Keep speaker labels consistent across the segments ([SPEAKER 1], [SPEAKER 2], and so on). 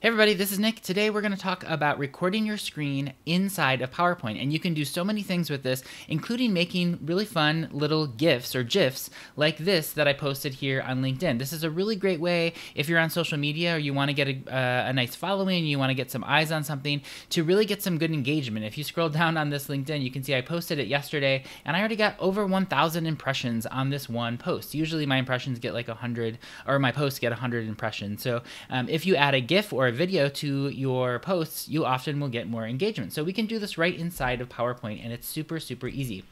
[SPEAKER 1] Hey everybody, this is Nick. Today we're going to talk about recording your screen inside of PowerPoint, and you can do so many things with this, including making really fun little GIFs or GIFs like this that I posted here on LinkedIn. This is a really great way if you're on social media or you want to get a nice following, you want to get some eyes on something, to really get some good engagement. If you scroll down on this LinkedIn, you can see I posted it yesterday, and I already got over 1,000 impressions on this one post. Usually my impressions get like 100, or my posts get 100 impressions. So if you add a GIF or a video to your posts, you often will get more engagement. So we can do this right inside of PowerPoint, and it's super, super easy.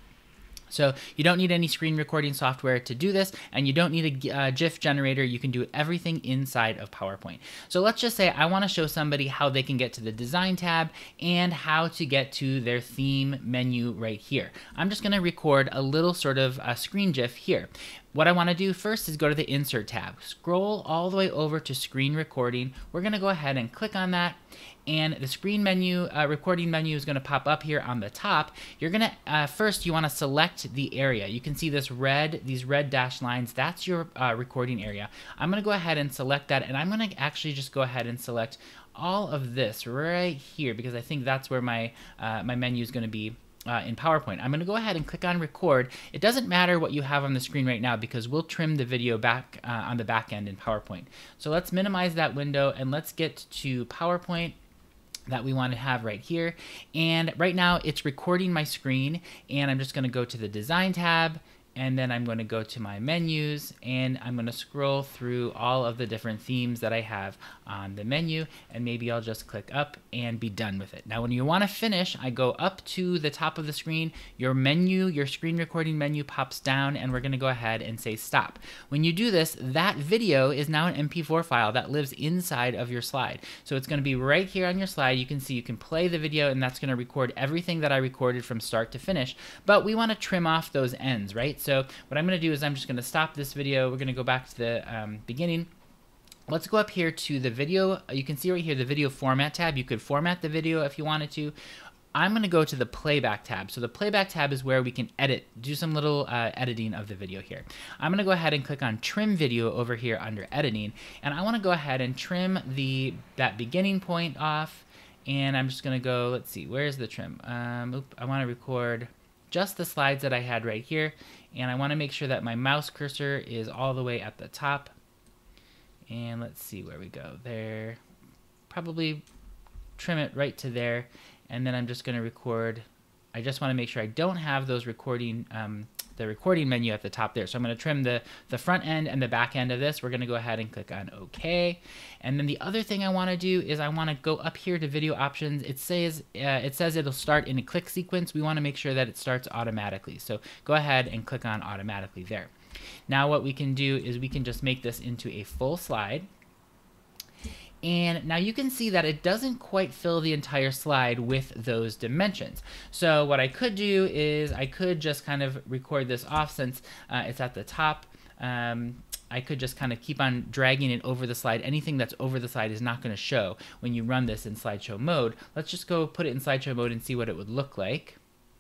[SPEAKER 1] So you don't need any screen recording software to do this, and you don't need a GIF generator. You can do everything inside of PowerPoint. So let's just say I want to show somebody how they can get to the Design tab and how to get to their theme menu right here. I'm just going to record a little sort of screen GIF here. What I want to do first is go to the Insert tab. Scroll all the way over to Screen Recording. We're going to go ahead and click on that, and the screen menu, recording menu is going to pop up here on the top. You're going to, first you want to select the area. You can see these red dashed lines. That's your recording area. I'm going to go ahead and select that, and I'm going to actually just go ahead and select all of this right here, because I think that's where my, my menu is going to be. In PowerPoint. I'm going to go ahead and click on record. It doesn't matter what you have on the screen right now, because we'll trim the video back on the back end in PowerPoint. So let's minimize that window and let's get to PowerPoint that we want to have right here. And right now it's recording my screen, and I'm just going to go to the Design tab, and then I'm going to go to my menus, and I'm going to scroll through all of the different themes that I have on the menu, and maybe I'll just click up and be done with it. Now when you want to finish, I go up to the top of the screen, your menu, your screen recording menu pops down, and we're going to go ahead and say stop. When you do this, that video is now an MP4 file that lives inside of your slide. So it's going to be right here on your slide. You can see you can play the video, and that's going to record everything that I recorded from start to finish, but we want to trim off those ends, right? So what I'm going to do is I'm just going to stop this video. We're going to go back to the beginning. Let's go up here to the video. You can see right here the video format tab. You could format the video if you wanted to. I'm going to go to the playback tab. So the playback tab is where we can do some little editing of the video here. I'm going to go ahead and click on trim video over here under editing, and I want to go ahead and trim that beginning point off, and I'm just going to go, let's see, where's the trim? I want to record just the slides that I had right here, and I want to make sure that my mouse cursor is all the way at the top. And let's see where we go there. Probably trim it right to there, and then I'm just going to record. I just want to make sure I don't have those recording, the recording menu at the top there. So I'm going to trim the front end and the back end of this. We're going to go ahead and click on OK. And then the other thing I want to do is I want to go up here to video options. It says it'll start in a click sequence. We want to make sure that it starts automatically. So go ahead and click on automatically there. Now what we can do is we can just make this into a full slide. And now you can see that it doesn't quite fill the entire slide with those dimensions. So what I could do is I could just kind of record this off since it's at the top. I could just kind of keep on dragging it over the slide. Anything that's over the slide is not going to show when you run this in slideshow mode. Let's just go put it in slideshow mode and see what it would look like.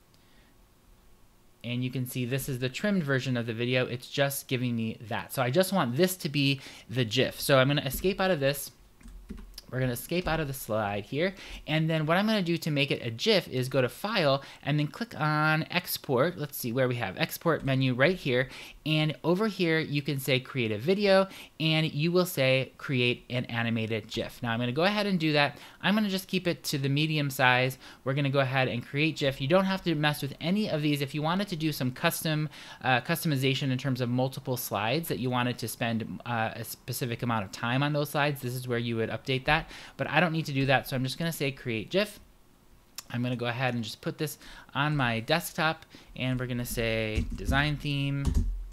[SPEAKER 1] And you can see this is the trimmed version of the video. It's just giving me that. So I just want this to be the GIF. So I'm going to escape out of this. We're going to escape out of the slide here, and then what I'm going to do to make it a GIF is go to File and then click on Export. Let's see where we have Export menu right here, and over here you can say Create a Video, and you will say Create an Animated GIF. Now I'm going to go ahead and do that. I'm going to just keep it to the medium size. We're going to go ahead and create GIF. You don't have to mess with any of these. If you wanted to do some customization in terms of multiple slides that you wanted to spend a specific amount of time on those slides, this is where you would update that. But I don't need to do that, so I'm just going to say create GIF. I'm going to go ahead and just put this on my desktop, and we're going to say design theme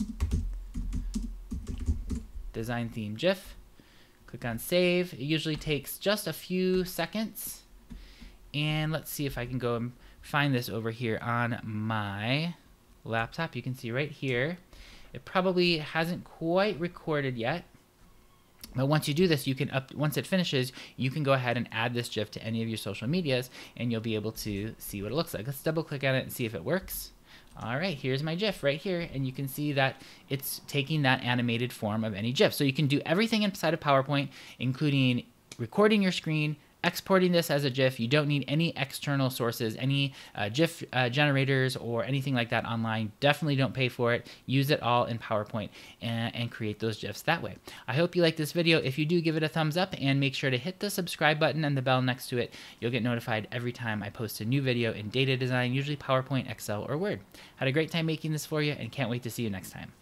[SPEAKER 1] GIF. Click on save. It usually takes just a few seconds, and let's see if I can go and find this over here on my laptop. You can see right here it probably hasn't quite recorded yet. But once you do this, you can once it finishes, you can go ahead and add this GIF to any of your social medias, and you'll be able to see what it looks like. Let's double click on it and see if it works. All right, here's my GIF right here, and you can see that it's taking that animated form of any GIF. So you can do everything inside of PowerPoint, including recording your screen, exporting this as a GIF. You don't need any external sources, any GIF generators or anything like that online. Definitely don't pay for it. Use it all in PowerPoint and create those GIFs that way. I hope you like this video. If you do, give it a thumbs up and make sure to hit the subscribe button and the bell next to it. You'll get notified every time I post a new video in data design, usually PowerPoint, Excel, or Word. Had a great time making this for you and can't wait to see you next time.